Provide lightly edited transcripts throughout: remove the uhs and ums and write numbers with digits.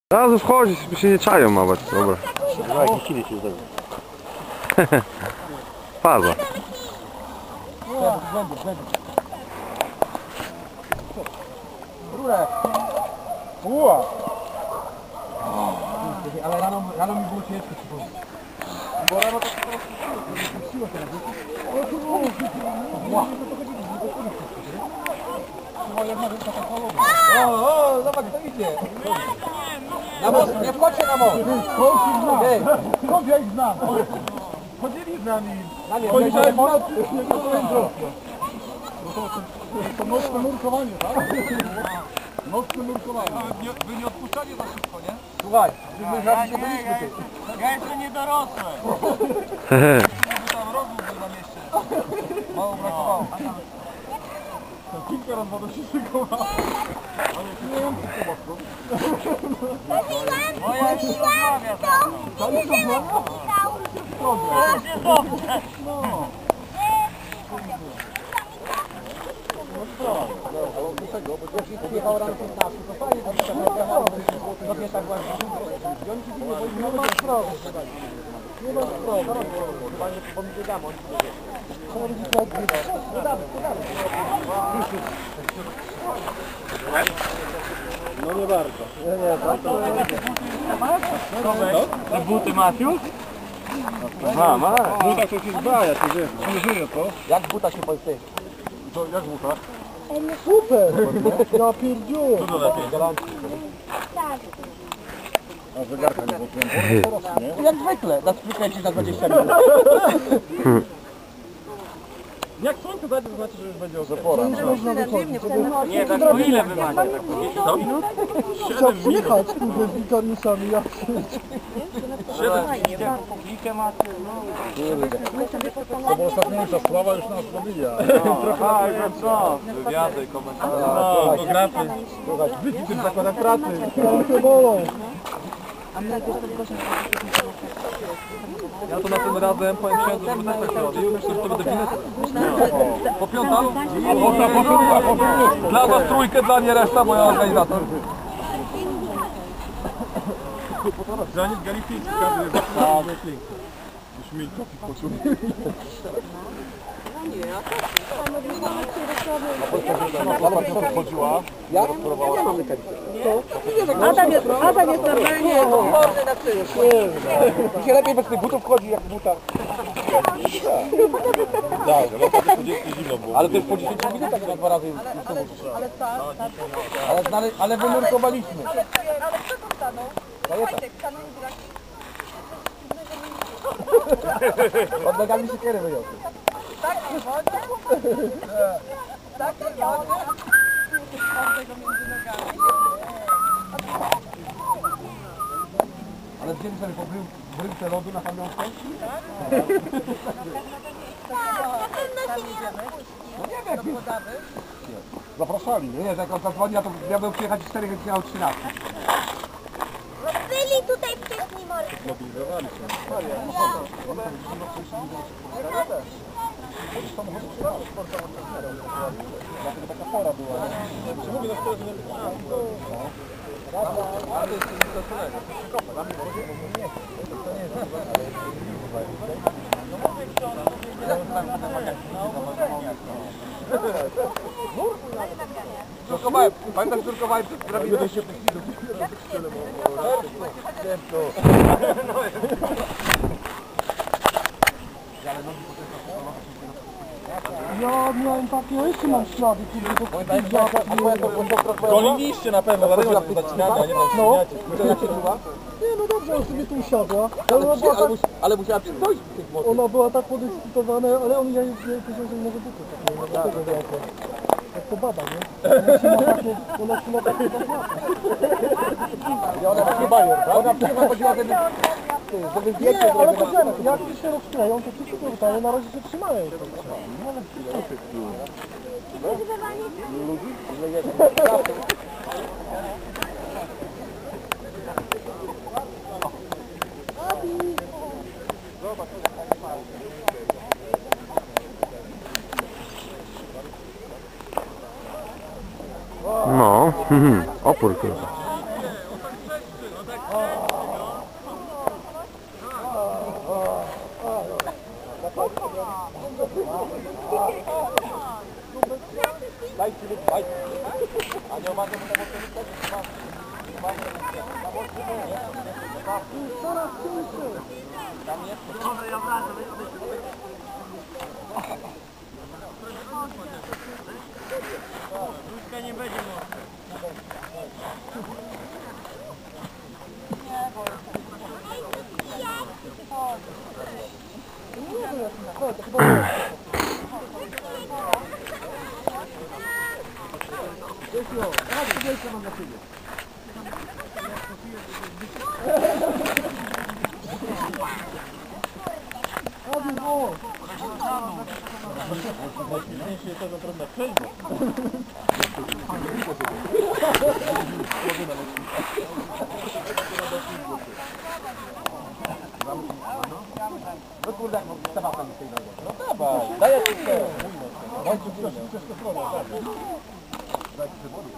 Razu wchodzić, by się nie czają nawet, dobra. No jakiś chwili się zdarzy. Faza. Rurę! Uła! Ale rano mi było ciężko przypomnieć. Bo rano tak po prostu siło teraz. O, zobacz, to idzie. Na most, nie wchodźcie na most. Skąd ja ich znam? Chodzili z nami. Chodzili z nami. To nocne nurkowanie, tak? Nocne nurkowanie. Wy nie odpuszczali za szybko, nie? Słuchaj, my żadnie byliśmy tu. Ja jeszcze nie dorosłem. Tam rozwód był na mieście. Mało brakowało. Kilka razy woda się szykowało. Ale nie wiem, co to było. Moja już rozmawia za mną. To już rozmawia? Teraz jest dobrze. No. Jechał rano 15, to fajnie, to nie tak właśnie. I oni się dziwią, bo nie ma sprawy. Nie ma sprawy. Chyba nie pomyślę dam, oni się dzieje. Co oni dzisiaj odbywają? No damy. No nie bardzo. Te buty Maciuś? Ma. Buta to się zbaja, to wiesz. Przyżyje to. Jak buta się polsce? To jak buta? Ale super! Ja pierdziu! Co to lepiej? A zegarka nie włączyłem. Jak zwykle, na przykręcić na 20 minut. Jak słońce zajdzie, to znaczy, że już będzie pora. Nie, tak to ile wy macie? Co? 7 minut. Jechać z wikariuszami, ja Kilkę macie, To była ostatniejsza sprawa, już nas pobija. Aha, co? Wywiady, komentarze. No, to grafy. Słuchaj, wyjdź w tym zakładach pracy. Ręce bolą. Ja to na tym razem powiem księdzu, żeby też tak robił. Myślę, że to będę bilet. Po piąta? Dla was trójkę, dla mnie reszta, bo ja organizator. Zanim Galifiński, każdy jest już mi kopi poczuł. Jak? Adam jest normalnie odporny na tył. Mi się lepiej bez tych butów wchodzi jak w butach. Tak, no to po 10 zimno było. Ale to już po 10 minutach na 2 razy ale wynurkowaliśmy. Ale kto to stanął? Wojtek stanął i brak. Od nogami siekiery wyniosły. Tak nie wodę? Tak nie wodę? Każdego między nogami. Ale wzięli sobie po bryłce lodu na pamiątkę? No nie wiem, zapraszali, nie? Jak on zadzwoni, ja bym przyjechać 4 godziny o 13. Byli tutaj wcześniej morze. Mobilizowali się. Dlatego taka pora była. Czy mówię, że to jest... Ale to jest stosunek. Dla mnie to nie jest. To nie jest. No mówię, że ona Nurkowałem, pamiętam, że nurkowałem przed drabinę. Ja miałem takie, jeszcze mam ślady, Goniliście na pewno, dlatego tak zaczynamy, a nie tam śmiacie. Jak się czuła? Nie, no dobrze, ona sobie tu usiadła. Ale musiała dojść do tych mocnych. Ona była tak podekscytowana, ale on ja nie powiedział, że może być jak to baba, nie? Ona trzyma takie Ona taki bajor, tak? Ona przyjechała, chodziła, żeby zdjęcie nie, ale zrobić. poczekaj, jak już się rozkleją, to wszyscy to wydają, na razie się trzymają. Ludzi? Ile jest? No, opór chyba. Dajcie lub dajcie. A nie uważam, że to Coraz cieńszy. Różka nie będzie mocna. No kurde, jak mam temat z tej nogi. No dawaj, daję ci się. Dajcie się, wszystko stronę. Dajcie się wody.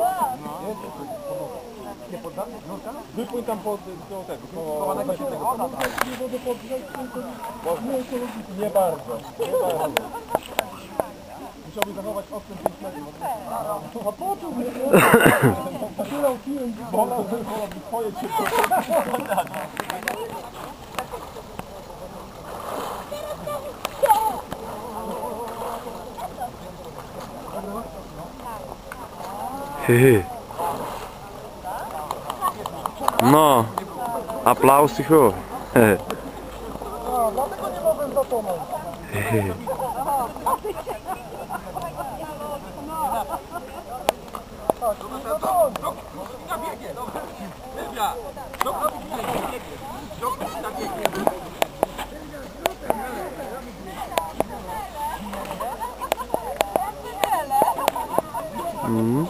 Nie poddamy? No tak? Wypłyń tam pod tego. Chowanego się tego. Nie wodę podgrzać, to nie ekologicznie. Nie bardzo. Nie bardzo. Musiałby zachować odstęp 5 metrów. A po czym nie? Otwierał piłem. Wolałby twoje cię. Hehe. No, aplauz i chuj. Hehe. A, dlatego nie mogłem zatonąć. Hehe. Tak, no to. Mm.